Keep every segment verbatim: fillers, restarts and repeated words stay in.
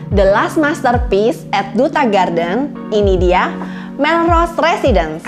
The last masterpiece at Duta Garden, ini dia Melrose Residence.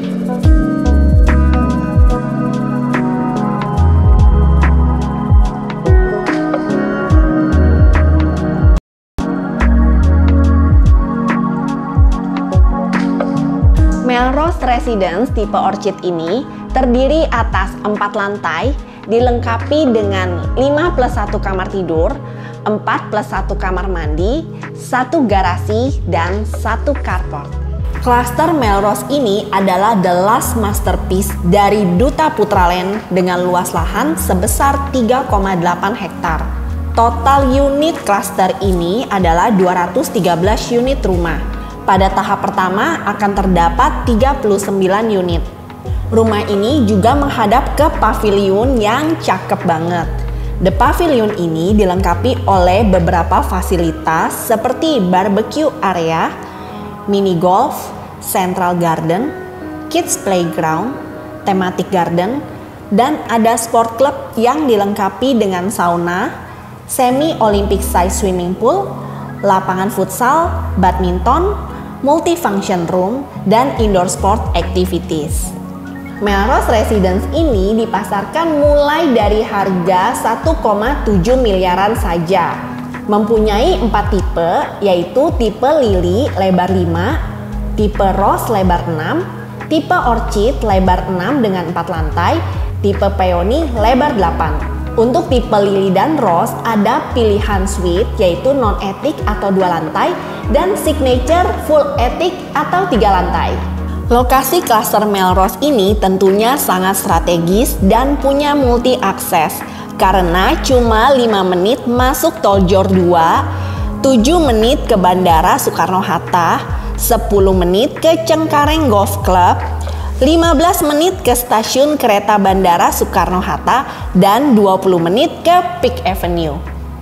Melrose Residence tipe Orchid ini terdiri atas empat lantai, dilengkapi dengan lima plus satu kamar tidur, empat plus satu kamar mandi, satu garasi, dan satu carport. Cluster Melrose ini adalah the last masterpiece dari Duta Putra Land dengan luas lahan sebesar tiga koma delapan hektar. Total unit cluster ini adalah dua ratus tiga belas unit rumah. Pada tahap pertama akan terdapat tiga puluh sembilan unit. Rumah ini juga menghadap ke pavilion yang cakep banget. The Pavilion ini dilengkapi oleh beberapa fasilitas seperti barbecue area, mini golf, central garden, kids playground, thematic garden, dan ada sport club yang dilengkapi dengan sauna, semi Olympic size swimming pool, lapangan futsal, badminton, multifunction room, dan indoor sport activities. Melrose Residence ini dipasarkan mulai dari harga satu koma tujuh miliaran saja. Mempunyai empat tipe, yaitu tipe Lily lebar lima, tipe Rose lebar enam, tipe Orchid lebar enam dengan empat lantai, tipe Peony lebar delapan. Untuk tipe Lily dan Rose ada pilihan suite yaitu non-attic atau dua lantai dan signature full attic atau tiga lantai. Lokasi cluster Melrose ini tentunya sangat strategis dan punya multi akses karena cuma lima menit masuk tol Jor dua, tujuh menit ke Bandara Soekarno-Hatta, sepuluh menit ke Cengkareng Golf Club, lima belas menit ke stasiun kereta Bandara Soekarno-Hatta, dan dua puluh menit ke Peak Avenue.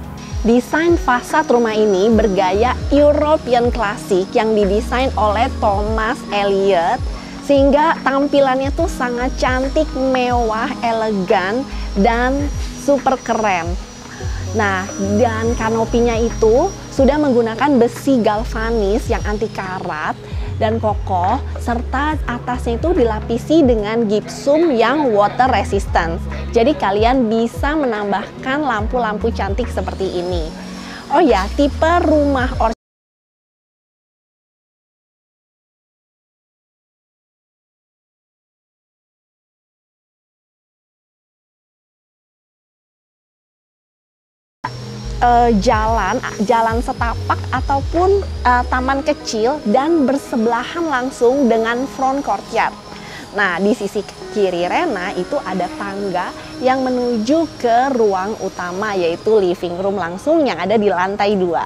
Desain fasad rumah ini bergaya European klasik yang didesain oleh Thomas Elliot sehingga tampilannya tuh sangat cantik, mewah, elegan, dan super keren. Nah, dan kanopinya itu sudah menggunakan besi galvanis yang anti karat dan kokoh, serta atasnya itu dilapisi dengan gipsum yang water resistant. Jadi kalian bisa menambahkan lampu-lampu cantik seperti ini. Oh ya, tipe rumah Orchid Uh, jalan jalan setapak ataupun uh, taman kecil dan bersebelahan langsung dengan front courtyard. Nah, di sisi kiri Rena itu ada tangga yang menuju ke ruang utama yaitu living room langsung yang ada di lantai dua.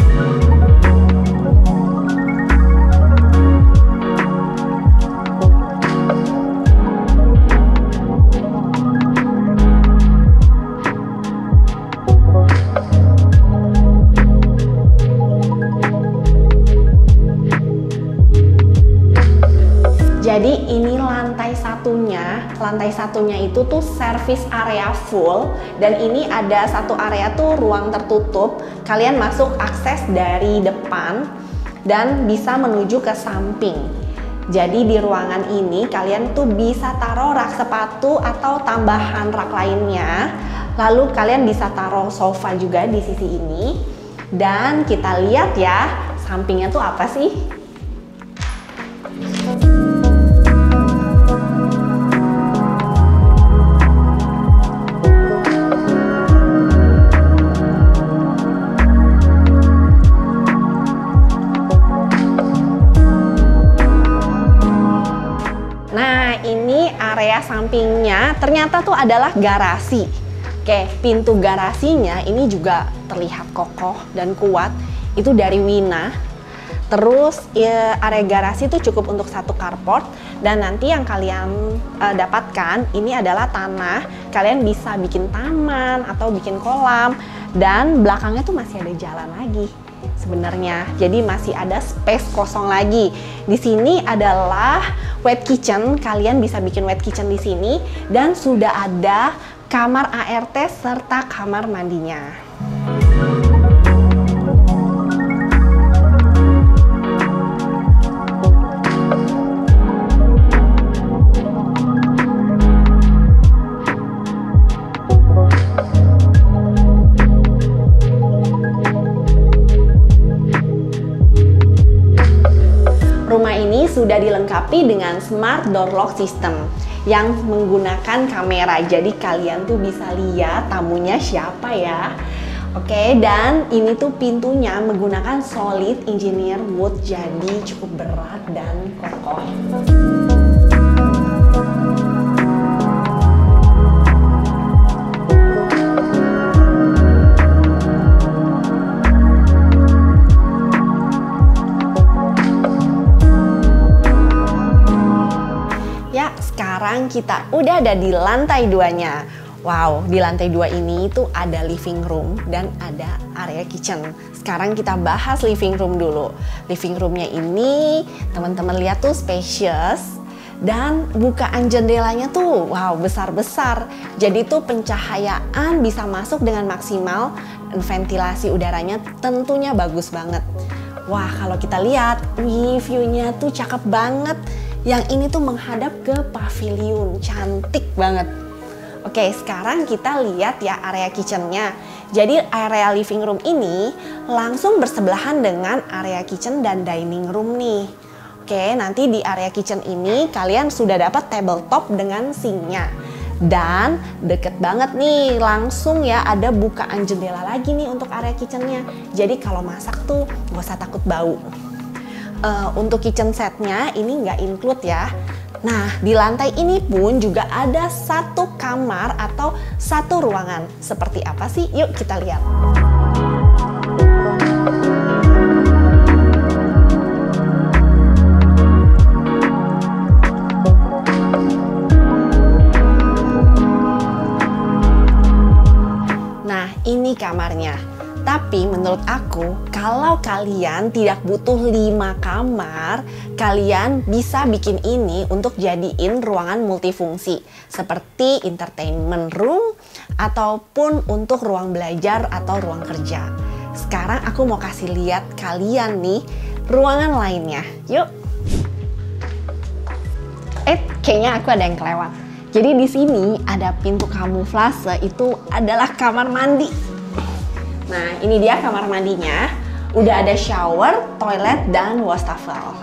Jadi ini lantai satunya, lantai satunya itu tuh service area full dan ini ada satu area tuh ruang tertutup. Kalian masuk akses dari depan dan bisa menuju ke samping. Jadi di ruangan ini kalian tuh bisa taruh rak sepatu atau tambahan rak lainnya. Lalu kalian bisa taruh sofa juga di sisi ini. Dan kita lihat ya, sampingnya tuh apa sih? Area sampingnya ternyata tuh adalah garasi. Oke, pintu garasinya ini juga terlihat kokoh dan kuat. Itu dari Wina. Terus ya, area garasi itu cukup untuk satu carport dan nanti yang kalian uh, dapatkan ini adalah tanah. Kalian bisa bikin taman atau bikin kolam dan belakangnya tuh masih ada jalan lagi. Sebenarnya, jadi masih ada space kosong lagi. Di sini adalah wet kitchen, kalian bisa bikin wet kitchen di sini dan sudah ada kamar A R T serta kamar mandinya. sudah dilengkapi dengan smart door lock system yang menggunakan kamera. Jadi kalian tuh bisa lihat tamunya siapa ya. Oke, dan ini tuh pintunya menggunakan solid engineer wood, jadi cukup berat dan kokoh. Ya, sekarang kita udah ada di lantai duanya. Wow, di lantai dua ini tuh ada living room dan ada area kitchen. Sekarang kita bahas living room dulu. Living roomnya ini teman-teman lihat tuh spacious dan bukaan jendelanya tuh wow besar-besar. Jadi tuh pencahayaan bisa masuk dengan maksimal dan ventilasi udaranya tentunya bagus banget. Wah, kalau kita lihat, wih, view-nya tuh cakep banget. Yang ini tuh menghadap ke pavilion, cantik banget. Oke, sekarang kita lihat ya area kitchennya. Jadi area living room ini langsung bersebelahan dengan area kitchen dan dining room nih. Oke, nanti di area kitchen ini kalian sudah dapat tabletop dengan sinknya. Dan deket banget nih, langsung ya ada bukaan jendela lagi nih untuk area kitchennya. Jadi kalau masak tuh gak usah takut bau. Uh, untuk kitchen setnya ini nggak include ya. Nah, di lantai ini pun juga ada satu kamar atau satu ruangan. Seperti apa sih? Yuk kita lihat. Nah, ini kamarnya. Tapi menurut aku, kalau kalian tidak butuh lima kamar, kalian bisa bikin ini untuk jadiin ruangan multifungsi seperti entertainment room ataupun untuk ruang belajar atau ruang kerja. Sekarang aku mau kasih lihat kalian nih ruangan lainnya. Yuk. Eh, kayaknya aku ada yang kelewat. Jadi di sini ada pintu kamuflase, itu adalah kamar mandi. Nah, ini dia kamar mandinya. Udah ada shower, toilet, dan wastafel.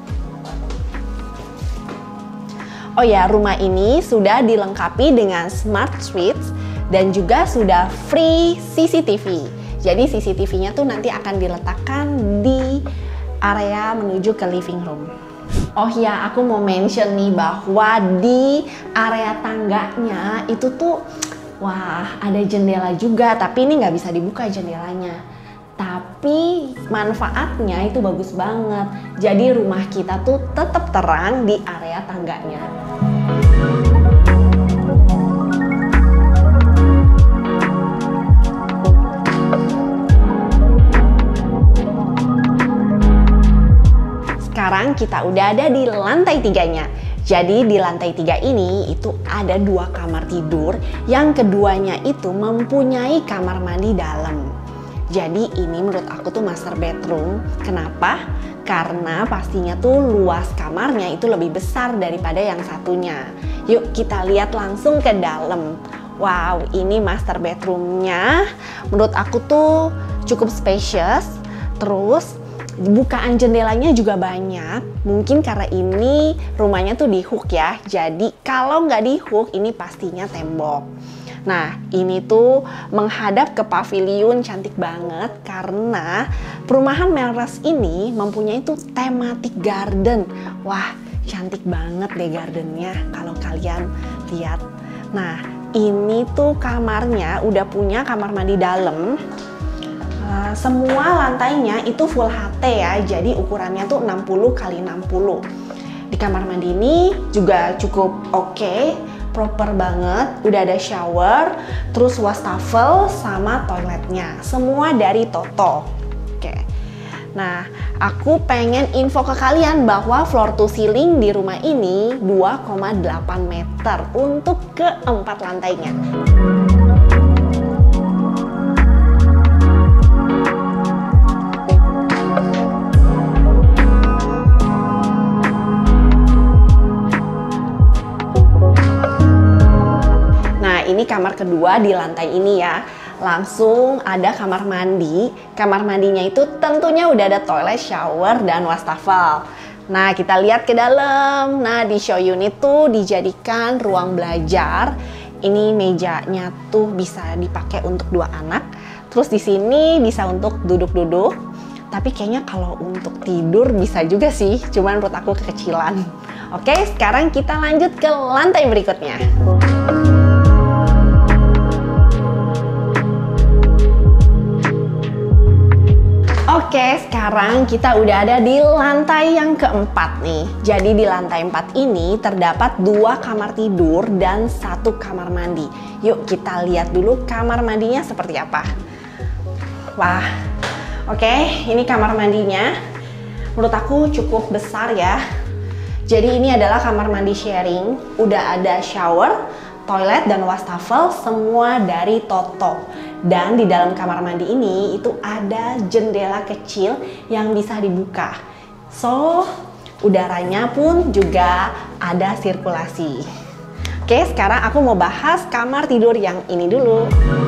Oh ya, rumah ini sudah dilengkapi dengan smart switch dan juga sudah free C C T V. Jadi C C T V-nya tuh nanti akan diletakkan di area menuju ke living room. Oh ya, aku mau mention nih bahwa di area tangganya itu tuh wah, ada jendela juga, tapi ini nggak bisa dibuka jendelanya. Tapi manfaatnya itu bagus banget. Jadi rumah kita tuh tetap terang di area tangganya. Sekarang kita udah ada di lantai tiganya. Jadi di lantai tiga ini itu ada dua kamar tidur, yang keduanya itu mempunyai kamar mandi dalam. Jadi ini menurut aku tuh master bedroom. Kenapa? Karena pastinya tuh luas kamarnya itu lebih besar daripada yang satunya. Yuk kita lihat langsung ke dalam. Wow, ini master bedroomnya. Menurut aku tuh cukup spacious. Terus bukaan jendelanya juga banyak. Mungkin karena ini rumahnya tuh di hook ya. Jadi kalau nggak di hook ini pastinya tembok. Nah, ini tuh menghadap ke pavilion, cantik banget karena perumahan Melrose ini mempunyai tuh thematic garden. Wah, cantik banget deh gardennya kalau kalian lihat. Nah, ini tuh kamarnya udah punya kamar mandi dalam. Uh, semua lantainya itu full H T ya, jadi ukurannya tuh enam puluh kali enam puluh. Di kamar mandi ini juga cukup oke, okay, proper banget. Udah ada shower, terus wastafel sama toiletnya. Semua dari Toto. Oke. Okay. Nah, aku pengen info ke kalian bahwa floor to ceiling di rumah ini dua koma delapan meter untuk keempat lantainya. Ini kamar kedua di lantai ini ya. Langsung ada kamar mandi. Kamar mandinya itu tentunya udah ada toilet, shower, dan wastafel. Nah, kita lihat ke dalam. Nah, di show unit tuh dijadikan ruang belajar. Ini mejanya tuh bisa dipakai untuk dua anak. Terus di sini bisa untuk duduk-duduk. Tapi kayaknya kalau untuk tidur bisa juga sih, cuman menurut aku kekecilan. Oke, sekarang kita lanjut ke lantai berikutnya. Oke, sekarang kita udah ada di lantai yang keempat nih. Jadi di lantai empat ini terdapat dua kamar tidur dan satu kamar mandi. Yuk kita lihat dulu kamar mandinya seperti apa. Wah, oke, ini kamar mandinya. Menurut aku cukup besar ya. Jadi ini adalah kamar mandi sharing. Udah ada shower, toilet, dan wastafel semua dari Toto. Dan di dalam kamar mandi ini itu ada jendela kecil yang bisa dibuka. So, udaranya pun juga ada sirkulasi. Oke, sekarang aku mau bahas kamar tidur yang ini dulu.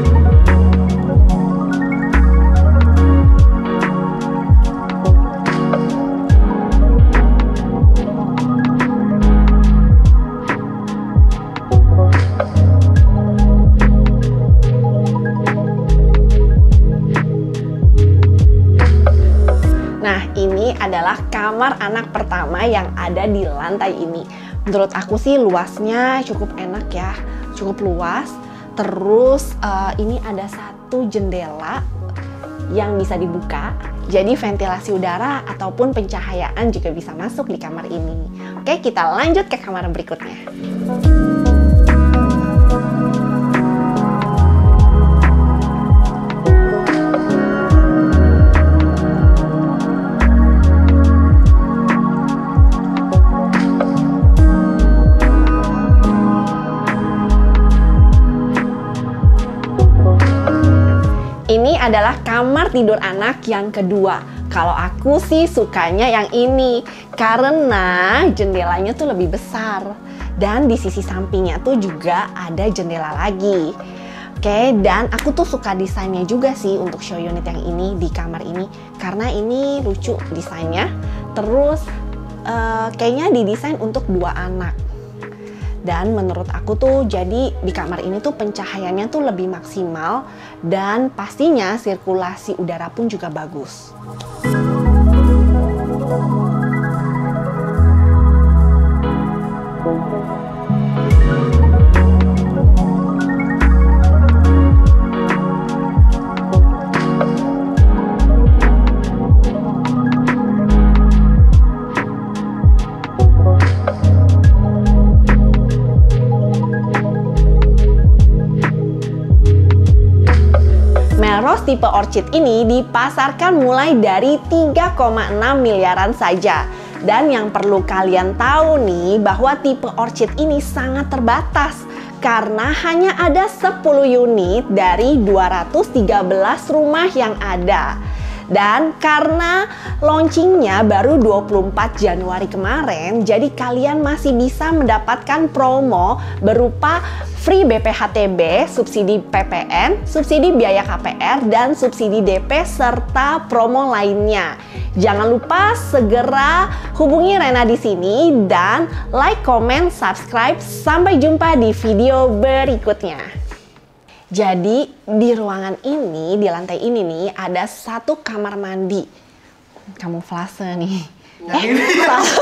Nah, ini adalah kamar anak pertama yang ada di lantai ini. Menurut aku sih luasnya cukup enak ya, cukup luas. Terus uh, ini ada satu jendela yang bisa dibuka. Jadi ventilasi udara ataupun pencahayaan juga bisa masuk di kamar ini. Oke, kita lanjut ke kamar berikutnya. Ini adalah kamar tidur anak yang kedua. Kalau aku sih sukanya yang ini karena jendelanya tuh lebih besar dan di sisi sampingnya tuh juga ada jendela lagi. Oke, dan aku tuh suka desainnya juga sih untuk show unit yang ini di kamar ini karena ini lucu desainnya. Terus uh, kayaknya didesain untuk dua anak. Dan menurut aku tuh jadi di kamar ini tuh pencahayaannya tuh lebih maksimal dan pastinya sirkulasi udara pun juga bagus. Melrose tipe Orchid ini dipasarkan mulai dari tiga koma enam miliaran saja. Dan yang perlu kalian tahu nih bahwa tipe Orchid ini sangat terbatas karena hanya ada sepuluh unit dari dua ratus tiga belas rumah yang ada. Dan karena launchingnya baru dua puluh empat Januari kemarin, jadi kalian masih bisa mendapatkan promo berupa free B P H T B, subsidi P P N, subsidi biaya K P R, dan subsidi D P serta promo lainnya. Jangan lupa segera hubungi Rena di sini dan like, comment, subscribe. Sampai jumpa di video berikutnya. Jadi di ruangan ini, di lantai ini nih ada satu kamar mandi. Kamuflase nih. Yang eh, ini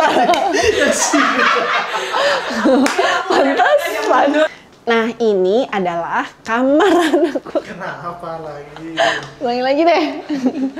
pantas. Nah, ini adalah kamar anakku. Kenapa lagi? Ulangi lagi deh.